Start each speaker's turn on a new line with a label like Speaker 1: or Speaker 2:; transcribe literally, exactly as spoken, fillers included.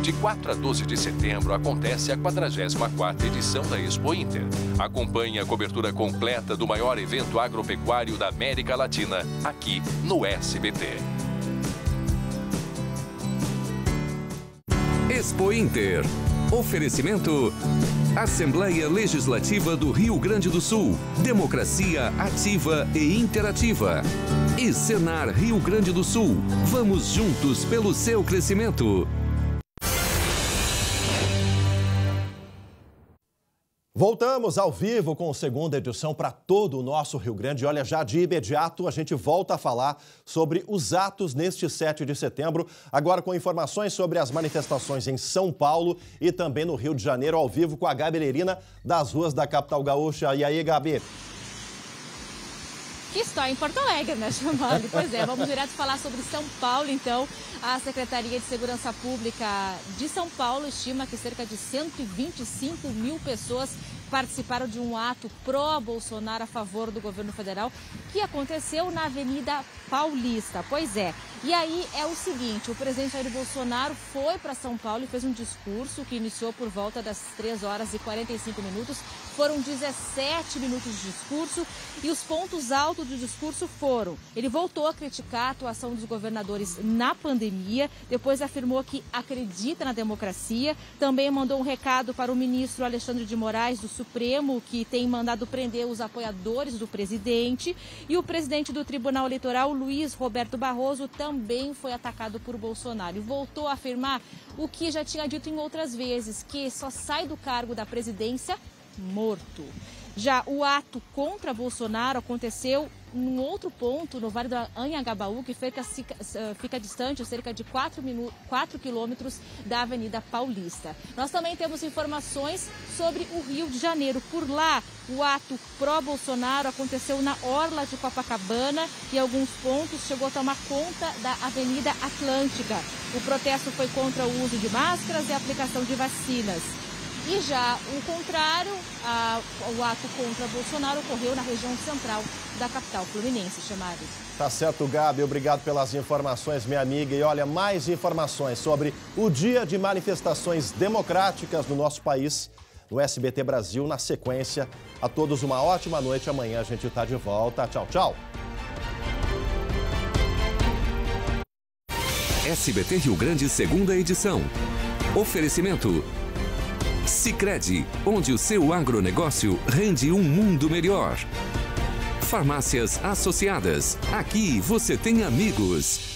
Speaker 1: De quatro a doze de setembro acontece a quadragésima quarta edição da Expo Inter. Acompanhe a cobertura completa do maior evento agropecuário da América Latina, aqui no S B T.
Speaker 2: Expo Inter. Oferecimento: Assembleia Legislativa do Rio Grande do Sul. Democracia ativa e interativa. E Senar Rio Grande do Sul. Vamos juntos pelo seu crescimento.
Speaker 3: Voltamos ao vivo com a segunda edição para todo o nosso Rio Grande. Olha, já de imediato a gente volta a falar sobre os atos neste sete de setembro, agora com informações sobre as manifestações em São Paulo e também no Rio de Janeiro, ao vivo com a Gabi Lerina, das ruas da capital gaúcha. E aí, Gabi?
Speaker 4: Que está em Porto Alegre, né, Chamalho? Pois é, vamos direto falar sobre São Paulo, então. A Secretaria de Segurança Pública de São Paulo estima que cerca de cento e vinte e cinco mil pessoas participaram de um ato pró-Bolsonaro a favor do governo federal que aconteceu na Avenida Paulista. Pois é, e aí é o seguinte, o presidente Jair Bolsonaro foi para São Paulo e fez um discurso que iniciou por volta das três horas e quarenta e cinco minutos. Foram dezessete minutos de discurso e os pontos altos do discurso foram: ele voltou a criticar a atuação dos governadores na pandemia, depois afirmou que acredita na democracia, também mandou um recado para o ministro Alexandre de Moraes do Supremo, que tem mandado prender os apoiadores do presidente, e o presidente do Tribunal Eleitoral, Luiz Roberto Barroso, também foi atacado por Bolsonaro e voltou a afirmar o que já tinha dito em outras vezes, que só sai do cargo da presidência morto. Já o ato contra Bolsonaro aconteceu num outro ponto, no Vale do Anhangabaú, que fica, fica distante, cerca de quatro quilômetros da Avenida Paulista. Nós também temos informações sobre o Rio de Janeiro. Por lá, o ato pró-Bolsonaro aconteceu na Orla de Copacabana e em alguns pontos chegou a tomar conta da Avenida Atlântica. O protesto foi contra o uso de máscaras e a aplicação de vacinas. E já o contrário, a, o ato contra Bolsonaro ocorreu na região central da capital fluminense, Chamares.
Speaker 3: Tá certo, Gabi. Obrigado pelas informações, minha amiga. E olha, mais informações sobre o dia de manifestações democráticas no nosso país, no S B T Brasil, na sequência. A todos uma ótima noite. Amanhã a gente tá de volta. Tchau, tchau.
Speaker 2: S B T Rio Grande, segunda edição. Oferecimento: Sicredi, onde o seu agronegócio rende um mundo melhor. Farmácias Associadas, aqui você tem amigos.